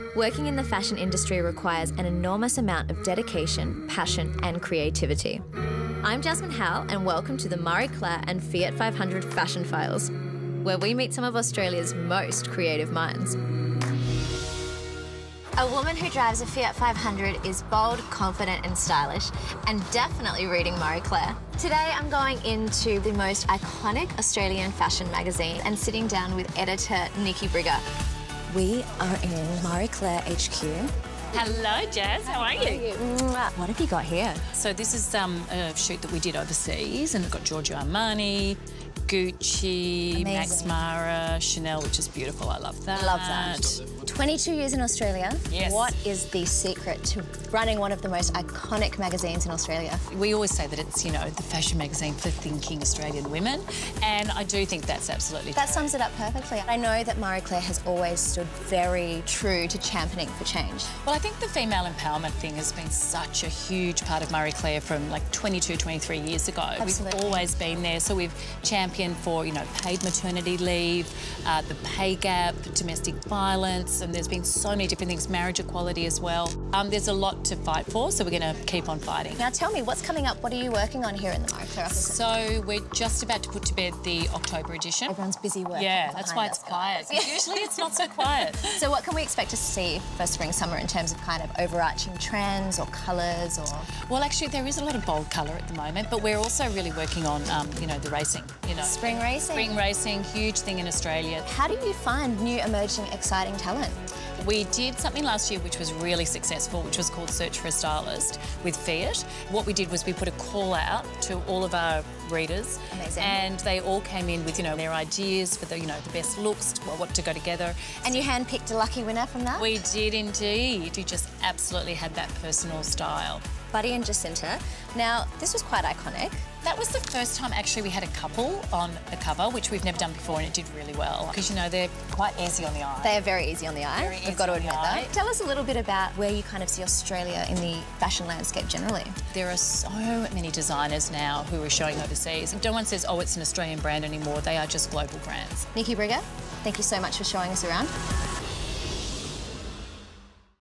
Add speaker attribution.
Speaker 1: Working in the fashion industry requires an enormous amount of dedication, passion and creativity. I'm Jasmine Howell and welcome to the Marie Claire and Fiat 500 Fashion Files, where we meet some of Australia's most creative minds. A woman who drives a Fiat 500 is bold, confident and stylish, and definitely reading Marie Claire. Today I'm going into the most iconic Australian fashion magazine and sitting down with editor Nikki Brigger. We are in Marie Claire HQ.
Speaker 2: Hello, Jazz. How are you?
Speaker 1: What have you got here?
Speaker 2: So this is a shoot that we did overseas, and we've got Giorgio Armani, Gucci, Max Mara, Chanel, which is beautiful. I love that.
Speaker 1: Love that. 22 years in Australia.
Speaker 2: Yes.
Speaker 1: What is the secret to running one of the most iconic magazines in Australia?
Speaker 2: We always say that it's, you know, the fashion magazine for thinking Australian women, and I do think that's absolutely true.
Speaker 1: That sums it up perfectly. I know that Marie Claire has always stood very true to championing for change.
Speaker 2: Well, I think the female empowerment thing has been such a huge part of Marie Claire from like 22, 23 years ago.
Speaker 1: Absolutely.
Speaker 2: We've always been there. So we've championed for, you know, paid maternity leave, the pay gap, domestic violence, and there's been so many different things, marriage equality as well. There's a lot to fight for, so we're going to keep on fighting.
Speaker 1: Now tell me, what's coming up? What are you working on here in the Marie Claire office?
Speaker 2: So we're just about to put to bed the October edition.
Speaker 1: Everyone's busy working.
Speaker 2: Yeah, that's why it's quiet. Usually it's not so quiet.
Speaker 1: So what can we expect to see for spring, summer in terms of kind of overarching trends or colours or...?
Speaker 2: Well, actually, there is a lot of bold colour at the moment, but we're also really working on, you know, the racing. You know,
Speaker 1: spring racing?
Speaker 2: Spring racing, huge thing in Australia.
Speaker 1: How do you find new, emerging, exciting talent?
Speaker 2: We did something last year which was really successful, which was called Search for a Stylist with Fiat. What we did was we put a call out to all of our readers.
Speaker 1: Amazing.
Speaker 2: And they all came in with, you know, their ideas for the, you know, the best looks, what to go together.
Speaker 1: And you handpicked a lucky winner from that?
Speaker 2: We did indeed. Who just absolutely had that personal style.
Speaker 1: Buddy and Jacinta. Now, this was quite iconic.
Speaker 2: That was the first time, actually, we had a couple on the cover, which we've never done before, and it did really well. Because, you know, they're quite easy on the eye.
Speaker 1: They are very easy on the eye. We've got to admit that. Tell us a little bit about where you kind of see Australia in the fashion landscape generally.
Speaker 2: There are so many designers now who are showing overseas. No one says, oh, it's an Australian brand anymore. They are just global brands.
Speaker 1: Nikki Brigger, thank you so much for showing us around.